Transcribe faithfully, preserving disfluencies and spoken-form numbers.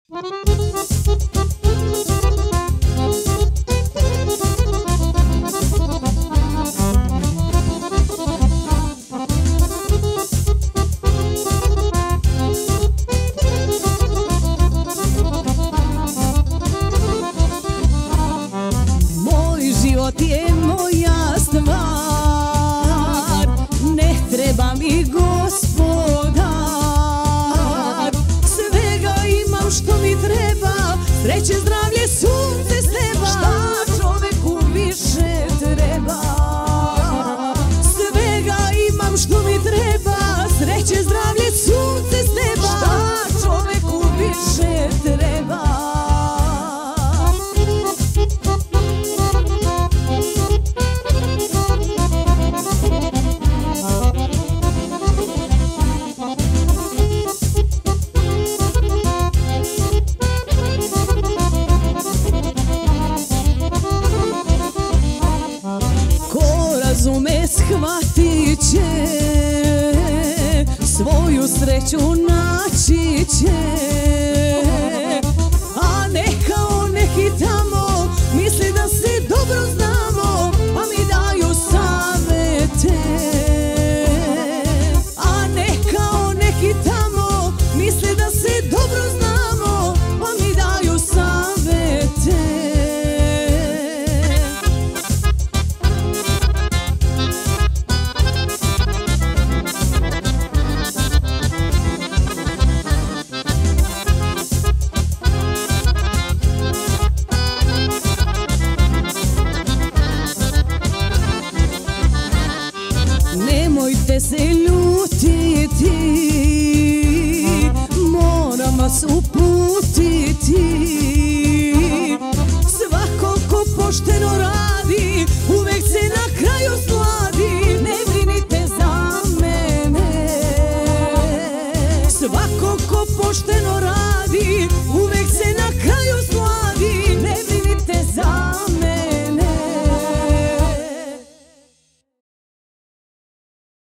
Moj život je moja stvar, ne treba mi gospodar. Svega imam što mi treba, sreće, zdravlje, sunce s neba. Šta čoveku više treba? Svega imam što mi treba, sreće, zdravlje, sunce s neba. Šta čoveku više treba? Razume, shvatit će, svoju sreću naći će. A neka on neki tamo misli da se dobro znamo, pa mi daju savete. A neka on neki tamo misli da se dobro znamo, pa mi daju savete. Nemojte se ljutiti, moram vas uputiti. Svako ko pošteno radi, uvek se na kraju sladi. Ne brinite za mene. Svako ko pošteno